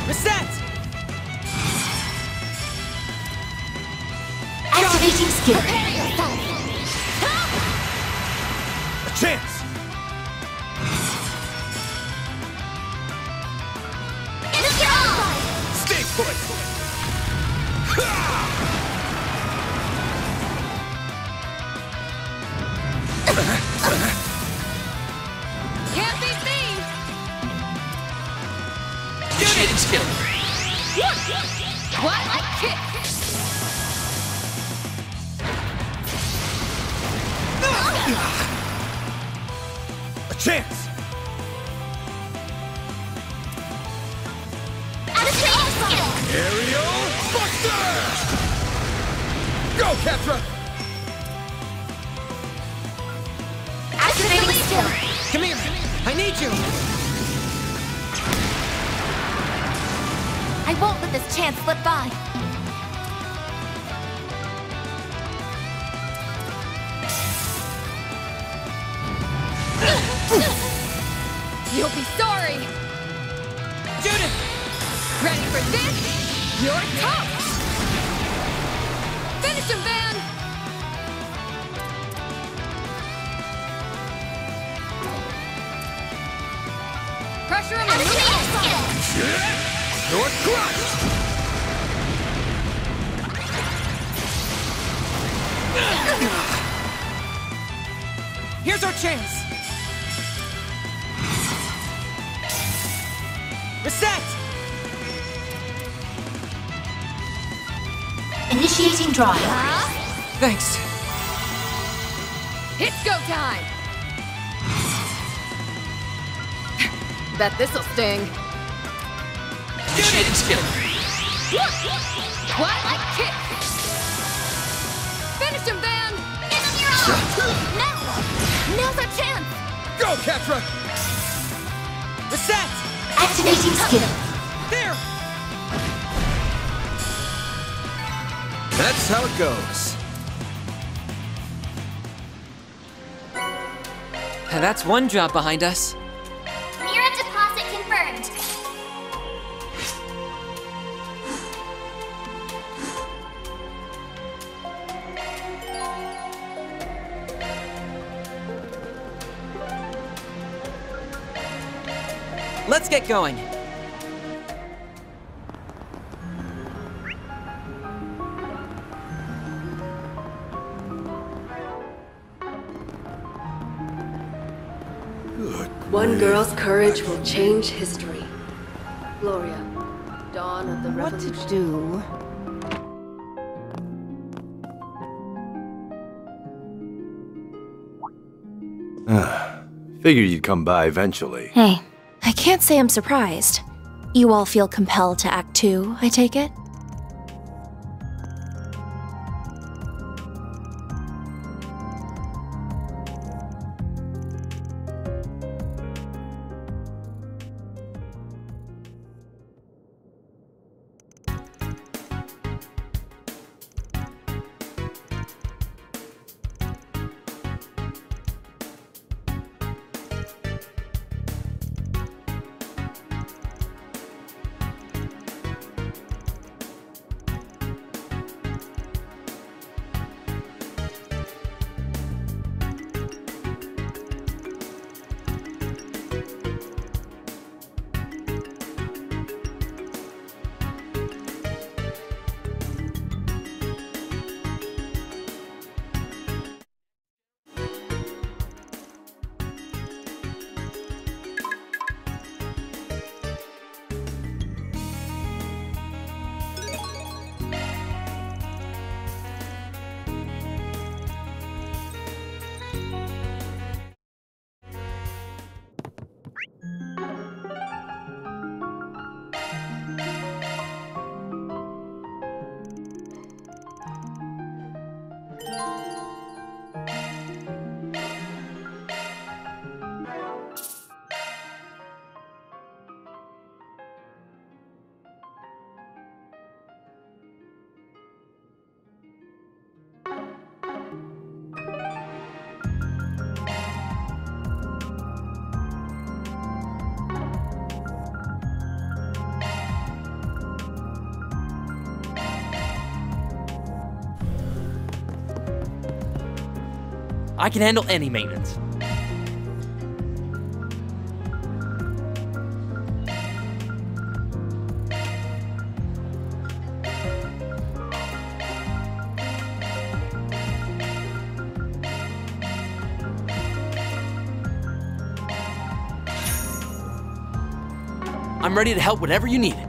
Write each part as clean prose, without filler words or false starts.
Reset! Activating skill. A chance! Stay put! Can't beat me! Initiating skill. What? I kick! A chance! Aerial Buster! Go, Ketra! Activating skill. Come here! I need you! I won't let this chance slip by. You'll be sorry! Judith! Ready for this? You're tough! Finish him, Van! Pressure him and move You're crushed! Here's our chance! Reset! Initiating drive. Thanks. It's go time! Bet this'll sting. Initiating skill. What? I kick! Finish him, Van! Now's our chance. Go, Ketra! Reset! Activating skill. There! That's how it goes. That's one job behind us. Mira deposit confirmed. Let's get going. One girl's courage will change history. Gloria, dawn of the revolution. What to do? Figured you'd come by eventually. Hey, I can't say I'm surprised. You all feel compelled to act too, I take it? I can handle any maintenance. I'm ready to help whatever you need.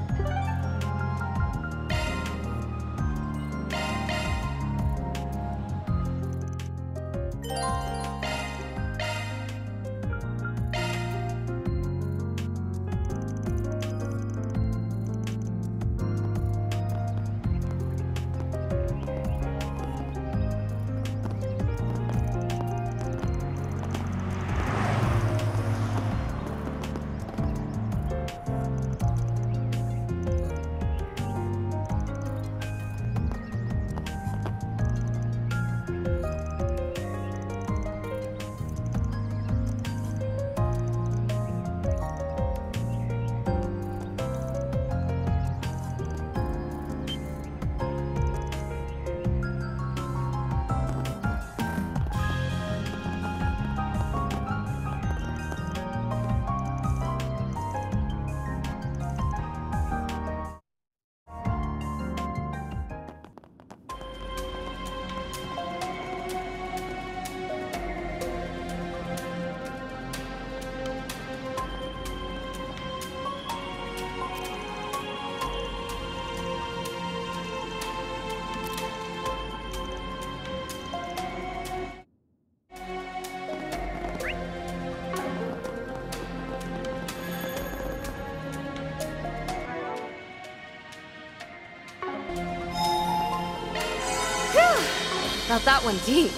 Got that one deep.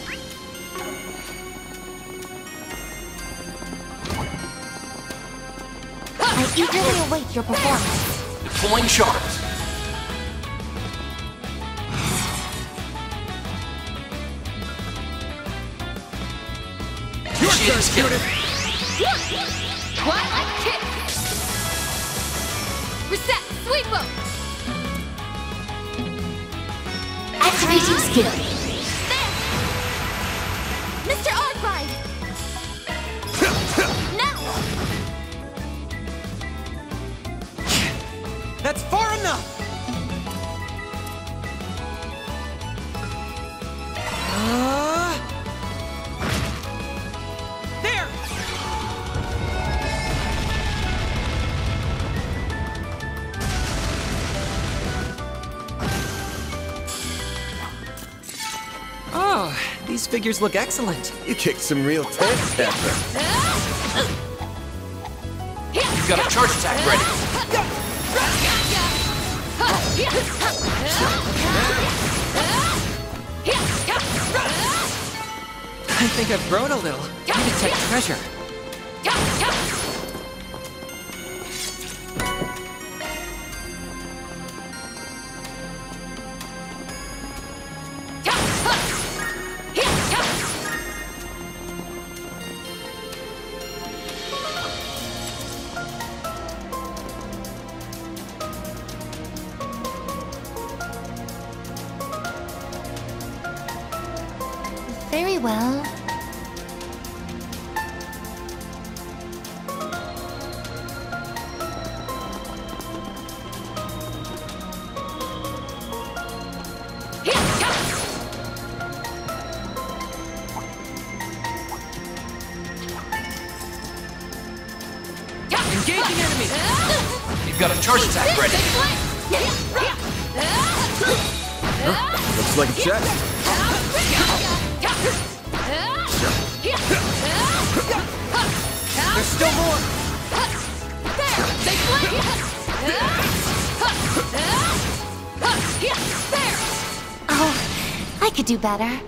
I eagerly await your performance. Deploying shards. Your turn, Judith! Twilight kick! Reset! Sweep mode! Activating skill. Mr. Oddride! Now! That's far enough! There! Oh, these figures look excellent. You kicked some real tense, Pepper. You've got a charge attack ready. I think I've grown a little. I detect treasure. Very well. Engaging enemy! You've got a charge attack ready. Looks like a chest. There's still more! Oh, I could do better.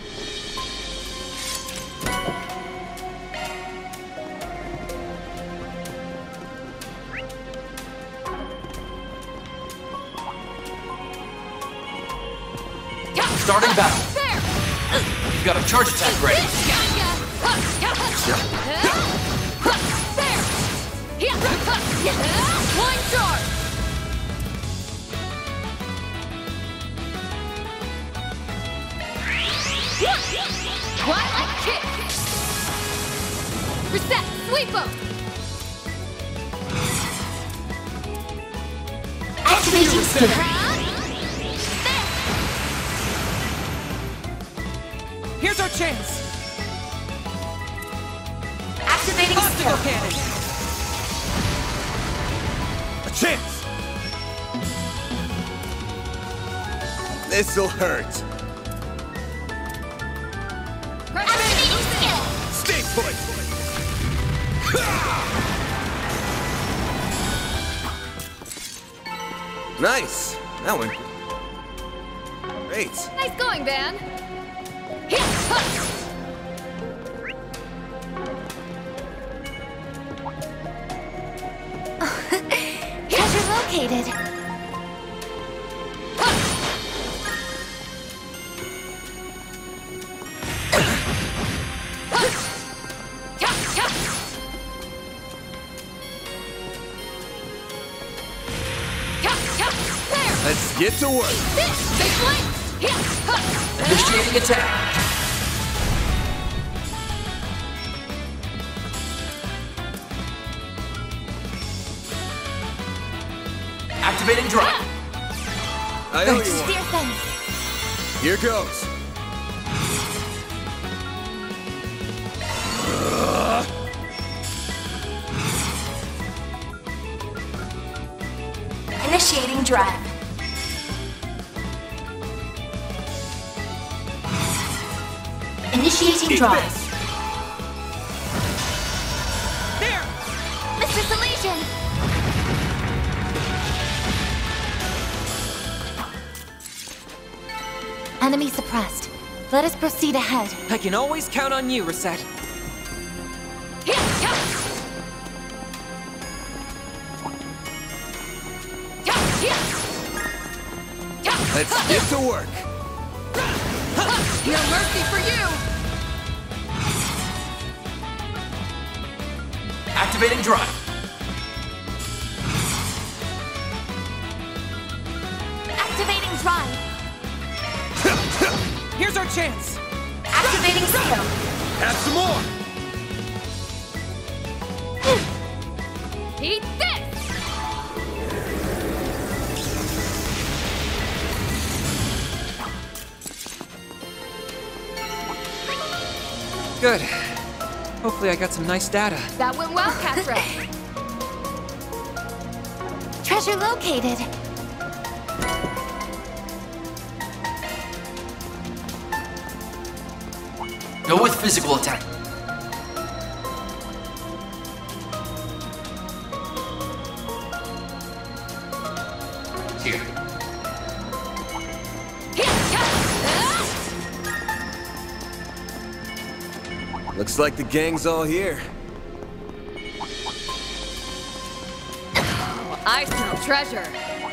Starting battle. You've got a charge attack ready. Point charge! Twilight Sweet boat! Activating skill. Here's our chance! Activating Obstacle skill. cannon! A chance! This'll hurt. Activating skill. Stay put! Nice! That one. Great. Nice going, Van. Treasure located. Let's get to work. Initiating attack. Activating drive. I owe you Spear one. fence. Here goes. Initiating drive. Initiating Eat drive. this. There! Mr. Salesian! Enemy suppressed. Let us proceed ahead. I can always count on you, Reset. Let's get to work. No mercy for you! Activating drive. Activating drive. Here's our chance! Activating skill. Have some more. Eat this! Good. Hopefully I got some nice data. That went well, Catra. Treasure located. Go with physical attack. Here. Looks like the gang's all here. I smell treasure.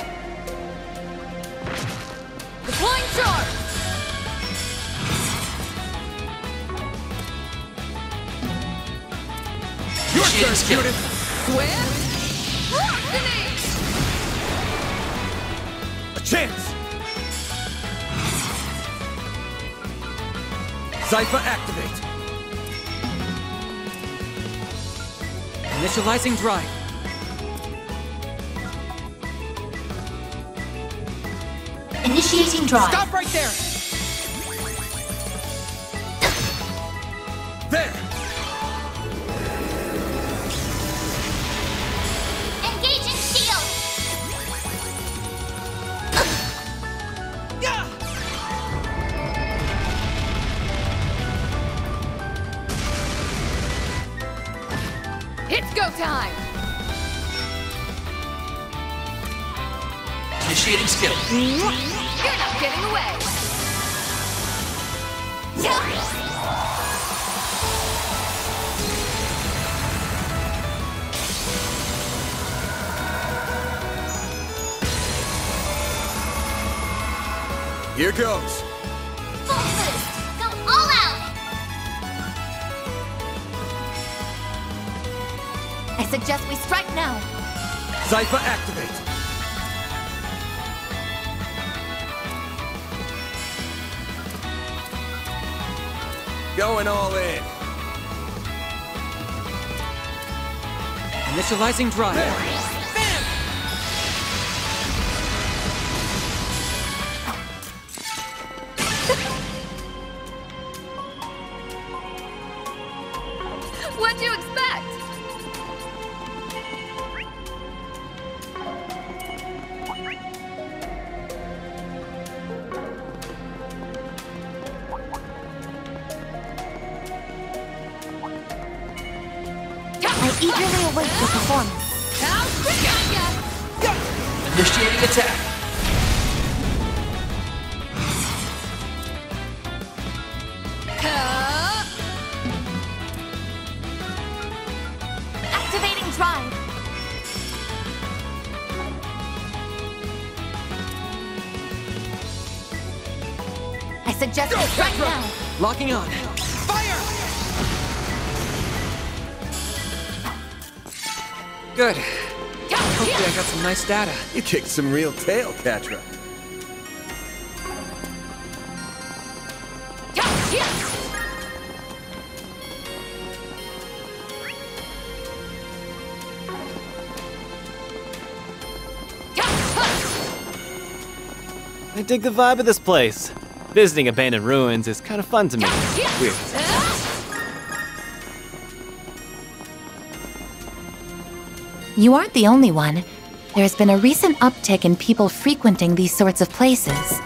Deploying charge! Your Initiating turn, skill. Judith. Swim! Destiny! A chance. Cypher activate. Initializing drive. Initiating drive. Stop right there! There. Engaging shield. It's go time! Initiating skill. You're not getting away! Here goes. Full boost. Go all out. I suggest we strike now. Cypher activate. Going all in. Initializing drive. What'd you expect? I eagerly await your performance. Initiating attack. Activating drive. I suggest we strike now. Locking on. Fire! Good. Hopefully I got some nice data. You kicked some real tail, Catra. I dig the vibe of this place. Visiting abandoned ruins is kind of fun to me. Weird. You aren't the only one. There's been a recent uptick in people frequenting these sorts of places.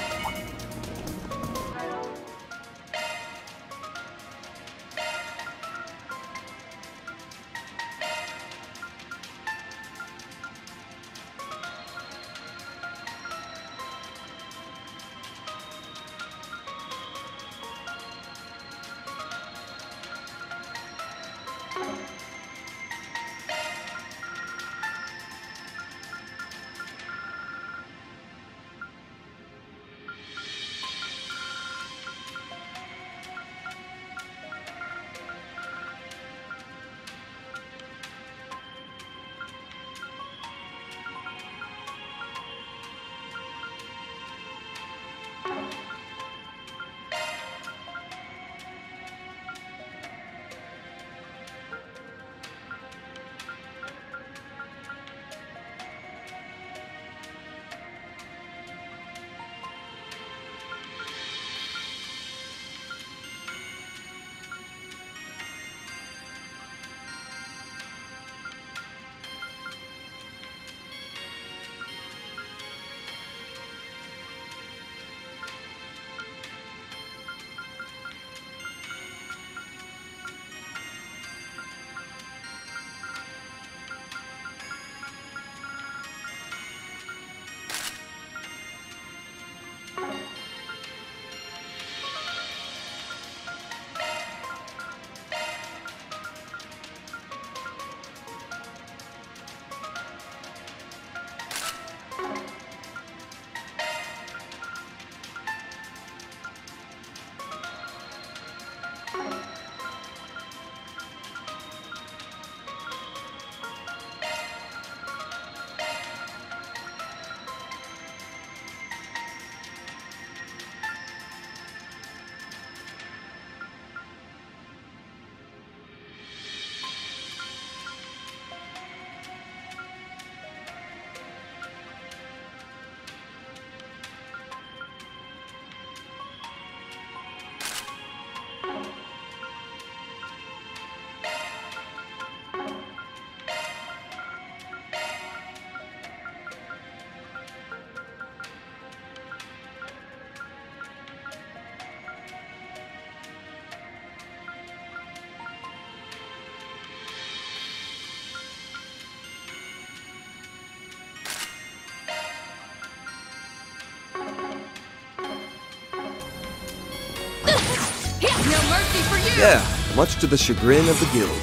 No mercy for you! Yeah, much to the chagrin of the guild.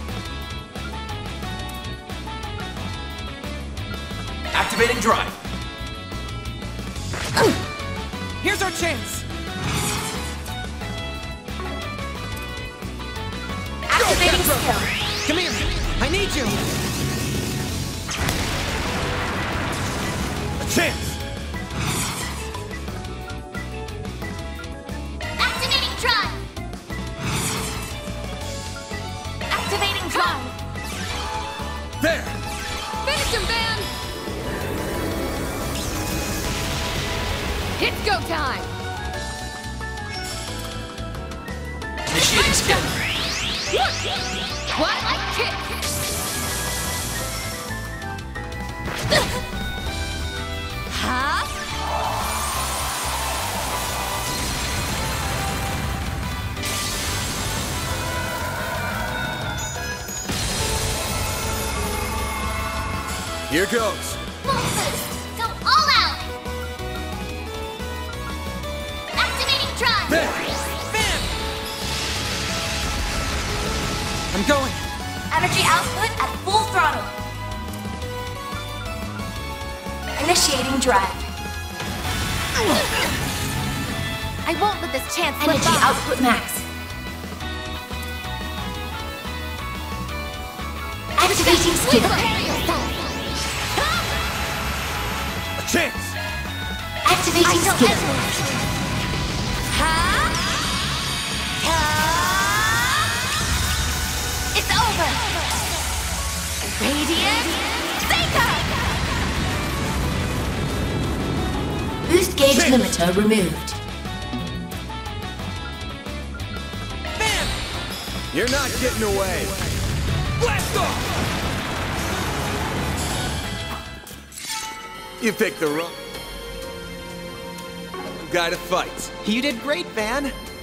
Activating drive. Here's our chance. Activating skill. Come here. I need you. A chance! Activating drive. Activating drive. Showtime! Initiating skill. What? I kick! Huh? Here goes. Go all out! Activating drive! I'm going. Energy output at full throttle. Initiating drive. I won't let this chance slip Energy by. output max. Activating skill. Prepare yourself! A chance. Activating skill. Huh? It's over! Radiant Seeker! Boost gauge limiter removed. You're not getting away. Blast off! You picked the wrong guy to fight. You did great, Van.